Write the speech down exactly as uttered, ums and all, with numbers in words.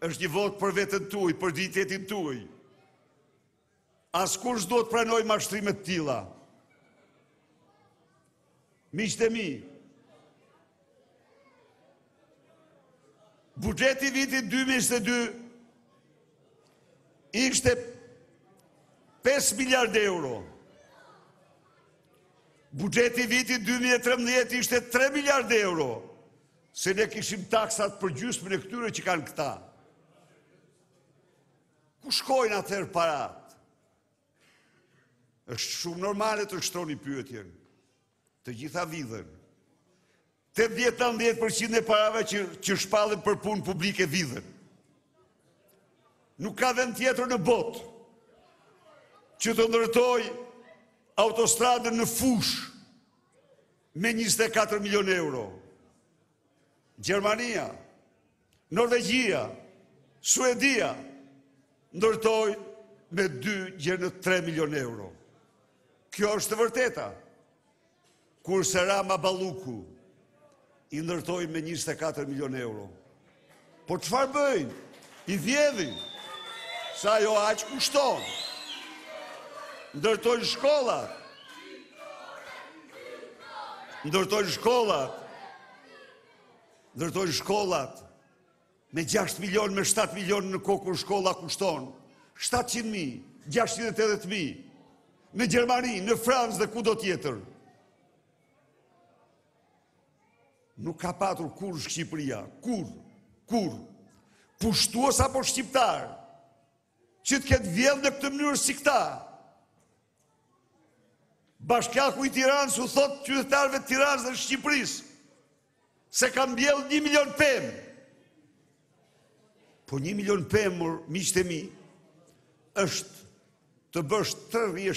është një vot për vetën tuaj, për dignitetin tuaj. Askush s'do të pranoj mashtrime të tilla. Miqtë e mi, buxheti i vitit dy mijë e njëzet e dy ishte pesë miliardë euro. Buxheti i vitit dy mijë e trembëdhjetë ishte tre miliardë euro, se ne kishim taksat për gjysmën e këtyre që kanë këta. Ku shkojnë atëherë parat? Është shumë normale të shtroni pyetjen. Të gjitha vidhen. tetëdhjetë deri në nëntëdhjetë përqind e parave që, që shpallen për punë publike vidhen. Nuk ka vend tjetër në botë që të ndërtoj autostradën në fush me njëzet e katër milion euro. Gjermania, Norvegjia, Suedia ndërtoj me dy gjerë në tre milion euro. Kjo është të vërteta. Kurse Rama Balluku i ndërtoj me njëzet e katër milion euro. Po çfarë bëjnë? I vjedhin. Sa jo aq kushton. Ndërtojnë shkollat. Ndërtojnë shkollat. Ndërtojnë shkollat. Me gjashtë milion, me shtatë milion në kohë kur shkolla kushton. shtatëqind mijë, gjashtëqind e tetëdhjetë mijë. Në Gjermani, në Francë dhe kudo tjetër. Nuk ka patur kur Shqipëria, kur, kur, pushtues apo shqiptar, që të ketë vjedhë në këtë mënyrë si këta. Bashkiaku i Tiranës u thot qytetarëve të Tiranës dhe Shqipërisë se ka mbjellë një milion pemë. Po një milion pemë, miqtë e mi, është të bësh të rrjesh